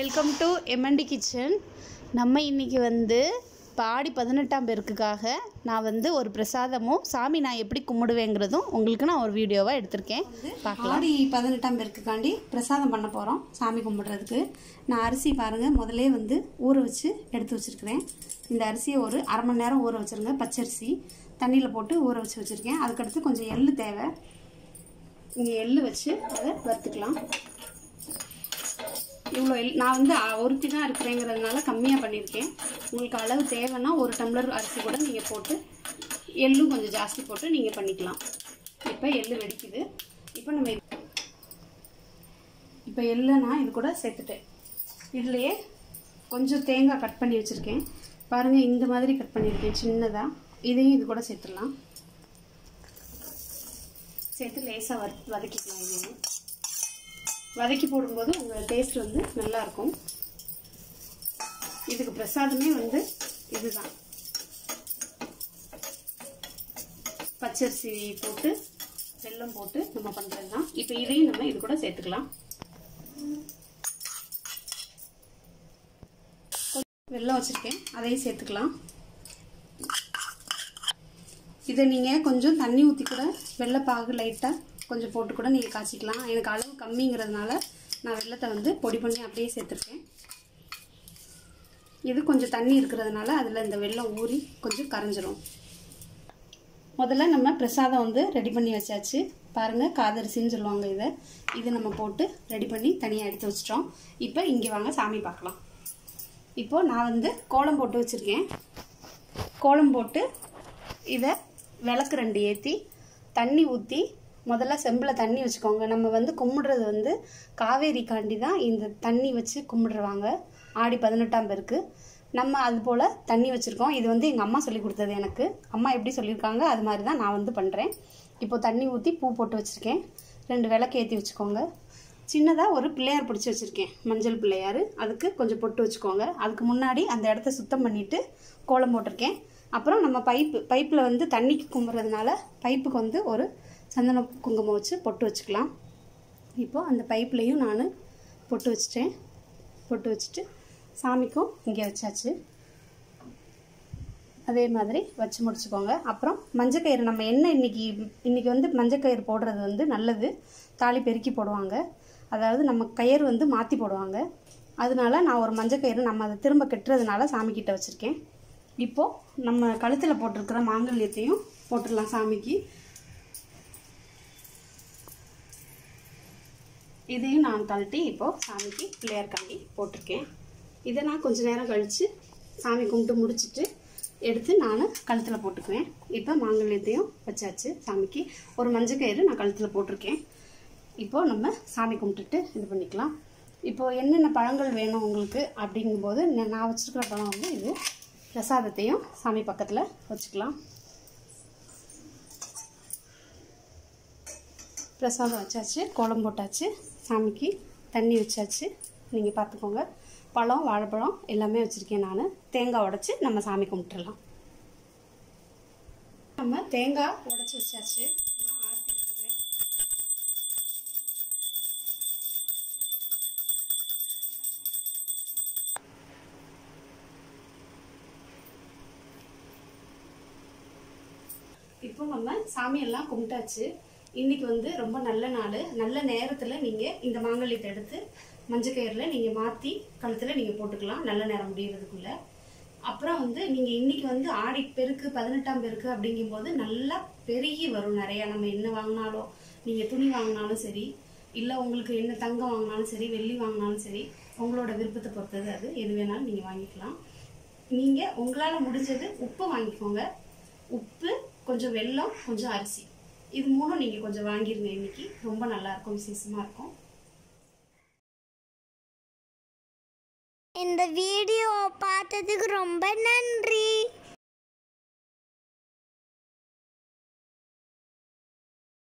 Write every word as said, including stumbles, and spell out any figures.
Welcome to MNT kitchen. நம்ம இன்றைக்கி வந்து பாடி பதினெட்டாம் பேருக்குக்காக நான் வந்து ஒரு பிரசாதமும் சாமி நான் எப்படி கும்பிடுவேங்கிறதும் உங்களுக்கு நான் ஒரு வீடியோவாக எடுத்திருக்கேன். பாடி பதினெட்டாம் பேருக்குக்காண்டி பிரசாதம் பண்ண போகிறோம். சாமி கும்பிடுறதுக்கு நான் அரிசி பாருங்கள் முதலே வந்து ஊற வச்சு எடுத்து வச்சுருக்கிறேன். இந்த அரிசியை ஒரு அரை மணி நேரம் ஊற வச்சுருங்க. பச்சரிசி தண்ணியில் போட்டு ஊற வச்சு வச்சுருக்கேன். அதுக்கடுத்து கொஞ்சம் எள்ளு தேவை. இங்கே எள்ளு வச்சு அதை வறுத்துக்கலாம். இவ்வளோ எல் நான் வந்து ஒருத்தி தான் இருக்கிறேங்கிறதுனால கம்மியாக பண்ணியிருக்கேன். உங்களுக்கு அளவு தேவைன்னா ஒரு டம்ளர் அரிசி கூட நீங்கள் போட்டு எள்ளும் கொஞ்சம் ஜாஸ்தி போட்டு நீங்கள் பண்ணிக்கலாம். இப்போ எள்ளு வெடிக்குது. இப்போ நம்ம இப்போ எள்ளை நான் இது கூட சேர்த்துட்டேன். இதுலேயே கொஞ்சம் தேங்காய் கட் பண்ணி வச்சுருக்கேன். பாருங்கள் இந்த மாதிரி கட் பண்ணியிருக்கேன் சின்னதாக. இதையும் இது கூட சேர்த்துடலாம். சேர்த்து லேசாக வத வதக்கிக்கலாம். இதையும் வதக்கி போடும்போது உங்கள் டேஸ்ட் வந்து நல்லாயிருக்கும். இதுக்கு பிரசாதமே வந்து இதுதான், பச்சரிசி போட்டு வெல்லம் போட்டு நம்ம பண்ணுறது தான். இப்போ இதையும் நம்ம இது கூட சேர்த்துக்கலாம். வெல்லம் வச்சுருக்கேன், அதையும் சேர்த்துக்கலாம். இதை நீங்கள் கொஞ்சம் தண்ணி ஊற்றி கூட வெள்ளைப்பாகு லைட்டாக கொஞ்சம் போட்டு கூட நீங்கள் காய்ச்சிக்கலாம். எனக்கு அளவு கம்மிங்கிறதுனால நான் வெள்ளத்தை வந்து பொடி பண்ணி அப்படியே சேர்த்துருக்கேன். இது கொஞ்சம் தண்ணி இருக்கிறதுனால அதில் இந்த வெல்லம் ஊறி கொஞ்சம் கரைஞ்சிரும். முதல்ல நம்ம பிரசாதம் வந்து ரெடி பண்ணி வச்சாச்சு. பாருங்கள் காதரிசின்னு சொல்லுவாங்க இதை. இது நம்ம போட்டு ரெடி பண்ணி தனியாக எடுத்து வச்சிட்டோம். இப்போ இங்கே வாங்க சாமி பார்க்கலாம். இப்போது நான் வந்து கோலம் போட்டு வச்சுருக்கேன். கோலம் போட்டு இதை விளக்கு ரெண்டு ஏற்றி தண்ணி ஊற்றி முதல்ல செம்பில் தண்ணி வச்சுக்கோங்க. நம்ம வந்து கும்பிடுறது வந்து காவேரி காண்டி தான் இந்த தண்ணி வச்சு கும்பிடுறாங்க ஆடி பதினெட்டாம் பேருக்கு. நம்ம அது போல் தண்ணி வச்சுருக்கோம். இது வந்து எங்கள் அம்மா சொல்லி கொடுத்தது எனக்கு. அம்மா எப்படி சொல்லியிருக்காங்க அது மாதிரி தான் நான் வந்து பண்ணுறேன். இப்போது தண்ணி ஊற்றி பூ போட்டு வச்சுருக்கேன். ரெண்டு விளக்கு ஏற்றி வச்சுக்கோங்க. சின்னதாக ஒரு பிள்ளையார் பிடிச்சி வச்சுருக்கேன், மஞ்சள் பிள்ளையார். அதுக்கு கொஞ்சம் பொட்டு வச்சுக்கோங்க. அதுக்கு முன்னாடி அந்த இடத்த சுத்தம் பண்ணிவிட்டு கோலம் போட்டிருக்கேன். அப்புறம் நம்ம பைப்பு பைப்பில் வந்து தண்ணிக்கு கும்பிட்றதுனால பைப்புக்கு வந்து ஒரு சந்தன குங்குமம் வச்சு பொட்டு வச்சுக்கலாம். இப்போது அந்த பைப்லேயும் நான் பொட்டு வச்சுட்டேன். பொட்டு வச்சுட்டு சாமிக்கும் இங்கே வச்சாச்சு. அதே மாதிரி வச்சு முடிச்சுக்கோங்க. அப்புறம் மஞ்சக்கயிறு நம்ம என்ன இன்றைக்கி இன்றைக்கி வந்து மஞ்சக்கயிறு போடுறது வந்து நல்லது. தாலி பெருக்கி போடுவாங்க, அதாவது நம்ம கயிறு வந்து மாற்றி போடுவாங்க. அதனால நான் ஒரு மஞ்சக்கயிறு நம்ம அதை திரும்ப கட்டுறதுனால சாமிக்கிட்ட வச்சுருக்கேன். இப்போது நம்ம கழுத்தில் போட்டிருக்கிற மாங்கல்யத்தையும் போட்டுடலாம் சாமிக்கு. இதையும் நான் கழட்டி இப்போது சாமிக்கு பிள்ளையார் காண்டி போட்டிருக்கேன். இதை நான் கொஞ்சம் நேரம் கழித்து சாமி கும்பிட்டு முடிச்சுட்டு எடுத்து நான் கழுத்தில் போட்டுக்குவேன். இப்போ மாங்கல்யத்தையும் வச்சாச்சு. சாமிக்கு ஒரு மஞ்சக்கயிறு நான் கழுத்தில் போட்டிருக்கேன். இப்போது நம்ம சாமி கும்பிட்டுட்டு இது பண்ணிக்கலாம். இப்போது என்னென்ன பழங்கள் வேணும் உங்களுக்கு அப்படிங்கும்போது நான் வச்சுருக்கிற பழம் வந்து இது. பிரசாதத்தையும் சாமி பக்கத்தில் வச்சுக்கலாம். பிரசாதம் வச்சாச்சு, கோலம் போட்டாச்சு, சாமிக்கு தண்ணி வச்சாச்சு. நீங்கள் பார்த்துக்கோங்க. பழம் வாழைப்பழம் எல்லாமே வச்சுருக்கேன் நான். தேங்காய் உடைச்சி நம்ம சாமி கும்பிட்டுடலாம். நம்ம தேங்காய் உடைச்சி வச்சாச்சு. நான் ஆரத்தி வச்சுக்கிறேன். இப்போ நம்ம சாமியெல்லாம் கும்பிட்டாச்சு. இன்றைக்கி வந்து ரொம்ப நல்ல நாள். நல்ல நேரத்தில் நீங்கள் இந்த மாங்கல்யத்தை எடுத்து மஞ்சக்கயிறில் நீங்கள் மாற்றி கழுத்தில் நீங்கள் போட்டுக்கலாம், நல்ல நேரம் முடிகிறதுக்குள்ளே. அப்புறம் வந்து நீங்கள் இன்றைக்கி வந்து ஆடி பெருக்கு பதினெட்டாம் பேருக்கு அப்படிங்கும்போது நல்லா பெருகி வரும் நிறையா. நம்ம என்ன வாங்கினாலும், நீங்கள் துணி வாங்கினாலும் சரி, இல்லை உங்களுக்கு என்ன தங்கம் வாங்கினாலும் சரி, வெள்ளி வாங்கினாலும் சரி, உங்களோட விருப்பத்தை பொறுத்தது. அது எது வேணாலும் நீங்கள் வாங்கிக்கலாம். நீங்கள் உங்களால் முடிஞ்சது உப்பு வாங்கிக்கோங்க. உப்பு, கொஞ்சம் வெல்லம், கொஞ்சம் அரிசி, இது மூணும் நீங்கள் கொஞ்சம் வாங்கிருங்க. இன்னைக்கு ரொம்ப நல்லாயிருக்கும், விசேஷமாக இருக்கும். இந்த வீடியோ பார்த்ததுக்கு ரொம்ப நன்றி.